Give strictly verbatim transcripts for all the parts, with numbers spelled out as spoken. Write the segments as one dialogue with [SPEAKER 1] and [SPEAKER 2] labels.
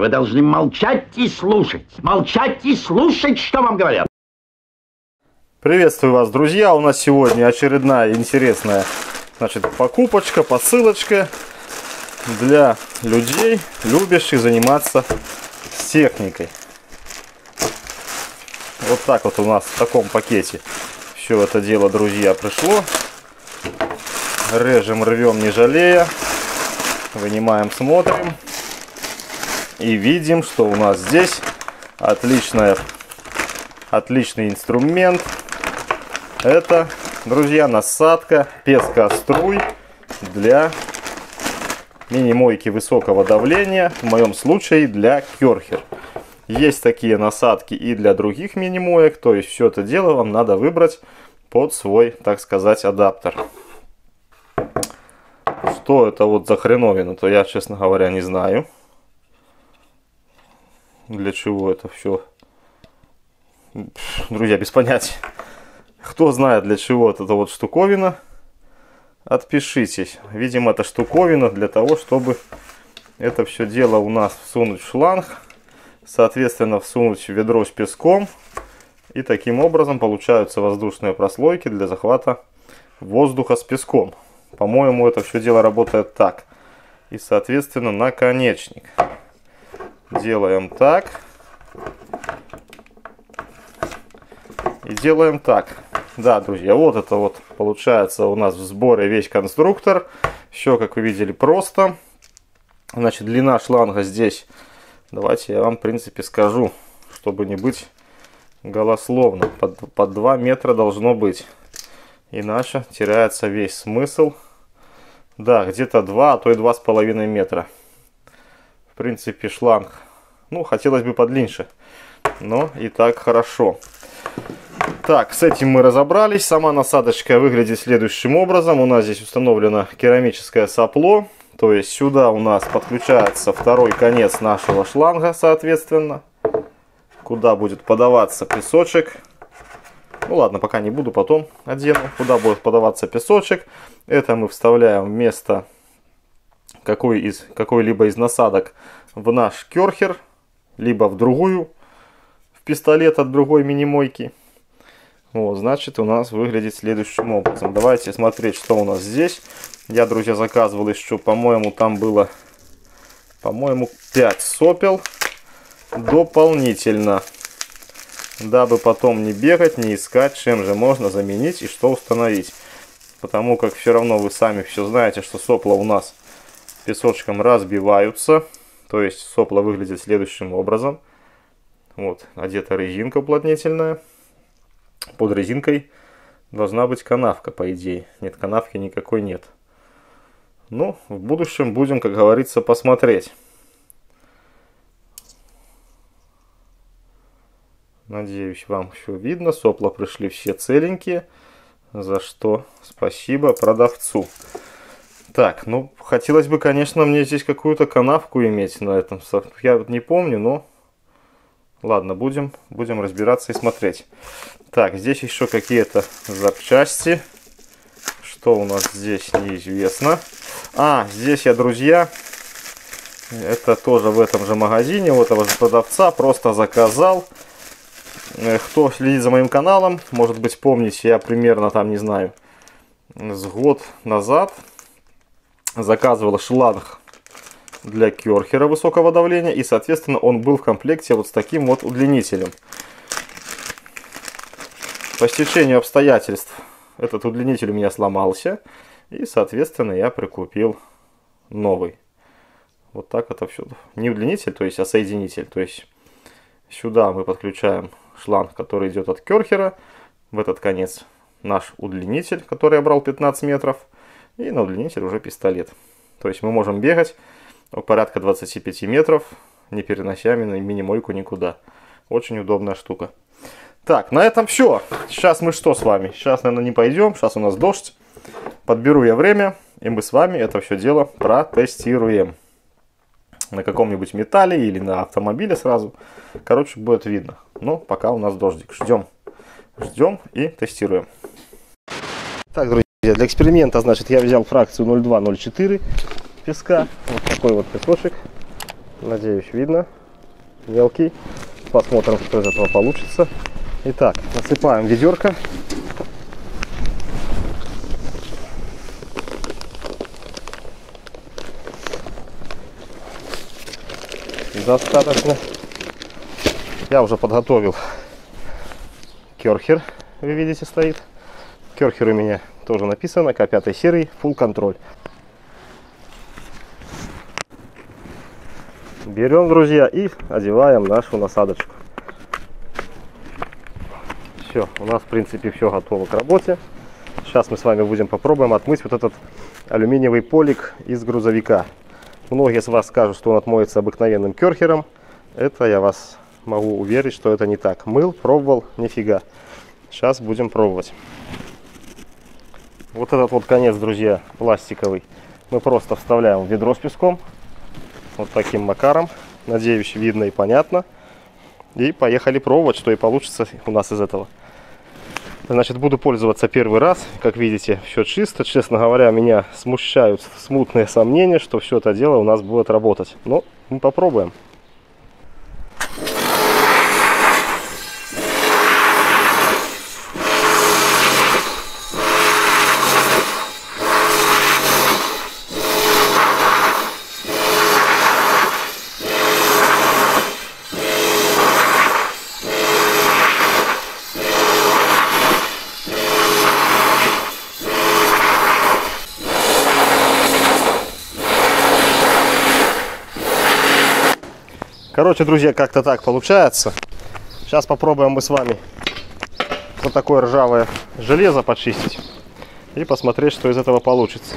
[SPEAKER 1] Вы должны молчать и слушать. Молчать и слушать, что вам говорят.
[SPEAKER 2] Приветствую вас, друзья. У нас сегодня очередная интересная, значит, покупочка, посылочка для людей, любящих заниматься с техникой. Вот так вот у нас в таком пакете все это дело, друзья, пришло. Режем, рвем, не жалея. Вынимаем, смотрим. И видим, что у нас здесь отличная, отличный инструмент. Это, друзья, насадка пескоструй для мини-мойки высокого давления. В моем случае для Керхер. Есть такие насадки и для других мини-моек. То есть все это дело вам надо выбрать под свой, так сказать, адаптер. Что это вот за хреновина, то я, честно говоря, не знаю. Для чего это все. Друзья, без понятия. Кто знает, для чего вот эта вот штуковина, отпишитесь. Видимо, это штуковина для того, чтобы это все дело у нас всунуть в шланг. Соответственно, всунуть в ведро с песком. И таким образом получаются воздушные прослойки для захвата воздуха с песком. По-моему, это все дело работает так. И, соответственно, наконечник. Делаем так. И делаем так. Да, друзья, вот это вот получается у нас в сборе весь конструктор. Все, как вы видели, просто. Значит, длина шланга здесь. Давайте я вам, в принципе, скажу, чтобы не быть голословным. Под, под два метра должно быть. Иначе теряется весь смысл. Да, где-то два, а то и два с половиной метра. В принципе, шланг, ну, хотелось бы подлиннее. Но и так хорошо. Так, с этим мы разобрались. Сама насадочка выглядит следующим образом. У нас здесь установлено керамическое сопло. То есть сюда у нас подключается второй конец нашего шланга, соответственно. Куда будет подаваться песочек. Ну ладно, пока не буду, потом одену. Куда будет подаваться песочек. Это мы вставляем вместо какой из, какой-либо из насадок в наш керхер. Либо в другую, в пистолет от другой мини-мойки. Вот, значит, у нас выглядит следующим образом. Давайте смотреть, что у нас здесь. Я, друзья, заказывал еще, по-моему, там было, по-моему, пять сопел дополнительно. Дабы потом не бегать, не искать, чем же можно заменить и что установить. Потому как все равно вы сами все знаете, что сопла у нас песочком разбиваются. То есть сопла выглядит следующим образом. Вот, одета резинка уплотнительная. Под резинкой должна быть канавка, по идее. Нет, канавки никакой нет. Ну, в будущем будем, как говорится, посмотреть. Надеюсь, вам все видно. Сопла пришли все целенькие. За что спасибо продавцу. Так, ну, хотелось бы, конечно, мне здесь какую-то канавку иметь на этом. Я не помню, но... Ладно, будем, будем разбираться и смотреть. Так, здесь еще какие-то запчасти. Что у нас здесь, неизвестно. А, здесь я, друзья, это тоже в этом же магазине, у этого же продавца, просто заказал. Кто следит за моим каналом, может быть, помните, я примерно там, не знаю, с год назад заказывал шланг для керхера высокого давления. И, соответственно, он был в комплекте вот с таким вот удлинителем. По стечению обстоятельств этот удлинитель у меня сломался. И, соответственно, я прикупил новый. Вот так это все. Не удлинитель, то есть, а соединитель. То есть, сюда мы подключаем шланг, который идет от керхера. В этот конец наш удлинитель, который я брал пятнадцать метров. И на удлинитель уже пистолет. То есть, мы можем бегать порядка двадцати пяти метров, не перенося мини-мойку никуда. Очень удобная штука. Так, на этом все. Сейчас мы что с вами? Сейчас, наверное, не пойдем. Сейчас у нас дождь. Подберу я время, и мы с вами это все дело протестируем. На каком-нибудь металле или на автомобиле сразу. Короче, будет видно. Но пока у нас дождик. Ждем. Ждем и тестируем. Так, друзья, для эксперимента, значит, я взял фракцию ноль два ноль четыре песка. Вот такой вот песочек. Надеюсь, видно. Мелкий. Посмотрим, что из этого получится. Итак, насыпаем ведерко. Достаточно. Я уже подготовил керхер, вы видите, стоит. Керхер у меня тоже написано, К пятой серии, Full Control. Берем, друзья, и одеваем нашу насадочку. Все, у нас в принципе все готово к работе. Сейчас мы с вами будем попробуем отмыть вот этот алюминиевый полик из грузовика. Многие из вас скажут, что он отмоется обыкновенным керхером. Это я вас могу уверить, что это не так. Мыл, пробовал, нифига. Сейчас будем пробовать. Вот этот вот конец, друзья, пластиковый, мы просто вставляем в ведро с песком. Вот таким макаром. Надеюсь, видно и понятно. И поехали пробовать, что и получится у нас из этого. Значит, буду пользоваться первый раз. Как видите, все чисто. Честно говоря, меня смущают смутные сомнения, что все это дело у нас будет работать. Но мы попробуем. Короче, друзья, как-то так получается. Сейчас попробуем мы с вами вот такое ржавое железо почистить и посмотреть, что из этого получится.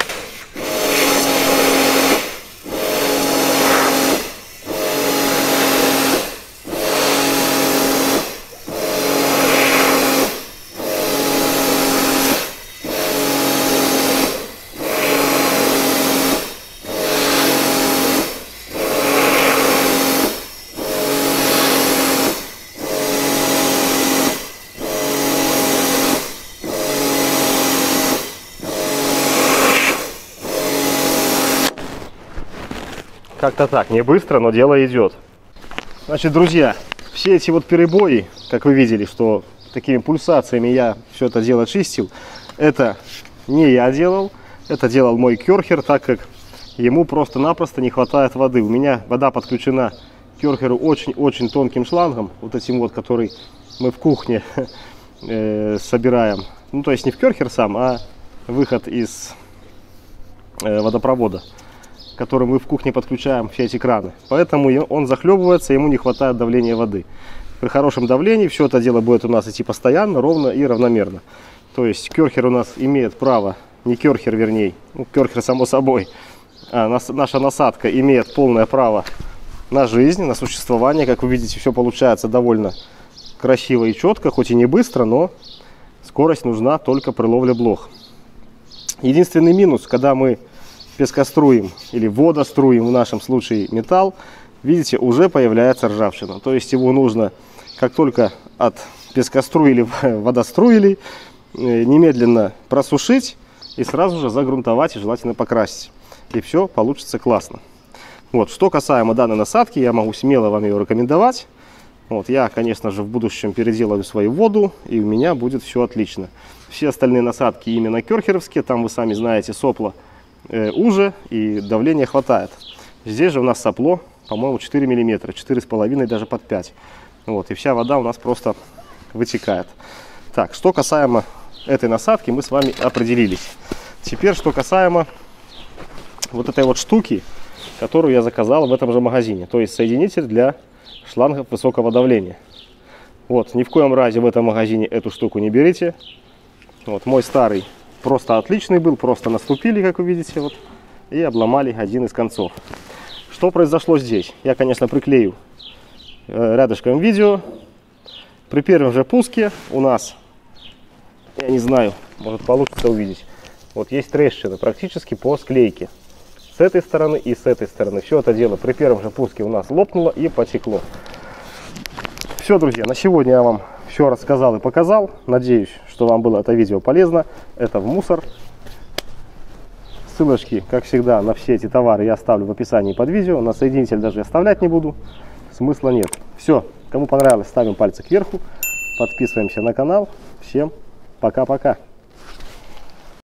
[SPEAKER 2] Как-то так, не быстро, но дело идет. Значит, друзья, все эти вот перебои, как вы видели, что такими пульсациями я все это дело чистил, это не я делал, это делал мой керхер, так как ему просто-напросто не хватает воды. У меня вода подключена к керхеру очень-очень тонким шлангом, вот этим вот, который мы в кухне э, собираем. Ну, то есть не в керхер сам, а выход из э, водопровода, который мы в кухне подключаем, все эти краны. Поэтому он захлебывается, ему не хватает давления воды. При хорошем давлении все это дело будет у нас идти постоянно, ровно и равномерно. То есть керхер у нас имеет право, не керхер вернее, ну, керхер само собой, а нас, наша насадка имеет полное право на жизнь, на существование. Как вы видите, все получается довольно красиво и четко, хоть и не быстро, но скорость нужна только при ловле блох. Единственный минус, когда мы пескоструим или водоструим, в нашем случае металл, видите, уже появляется ржавчина. То есть его нужно, как только от пескоструили водоструили, немедленно просушить и сразу же загрунтовать и желательно покрасить. И все получится классно. Вот, что касаемо данной насадки, я могу смело вам ее рекомендовать. Вот, я, конечно же, в будущем переделаю свою воду, и у меня будет все отлично. Все остальные насадки именно керхеровские, там вы сами знаете, сопло уже и давления хватает. Здесь же у нас сопло, по-моему, четыре миллиметра, четыре с половиной, даже под пять. Вот, и вся вода у нас просто вытекает. Так, что касаемо этой насадки, мы с вами определились. Теперь, что касаемо вот этой вот штуки, которую я заказал в этом же магазине. То есть соединитель для шлангов высокого давления. Вот, ни в коем разе в этом магазине эту штуку не берите. Вот, мой старый просто отличный был, просто наступили, как вы видите, вот, и обломали один из концов. Что произошло здесь? Я, конечно, приклею э, рядышком видео. При первом же пуске у нас, я не знаю, может получится увидеть, вот есть трещины практически по склейке. С этой стороны и с этой стороны. Все это дело при первом же пуске у нас лопнуло и потекло. Все, друзья, на сегодня я вам все рассказал и показал. Надеюсь, что вам было это видео полезно. Это в мусор.
[SPEAKER 3] Ссылочки, как всегда, на все эти товары я оставлю в описании под видео. На соединитель даже оставлять не буду. Смысла нет. Все. Кому понравилось, ставим пальцы кверху. Подписываемся на канал. Всем пока-пока.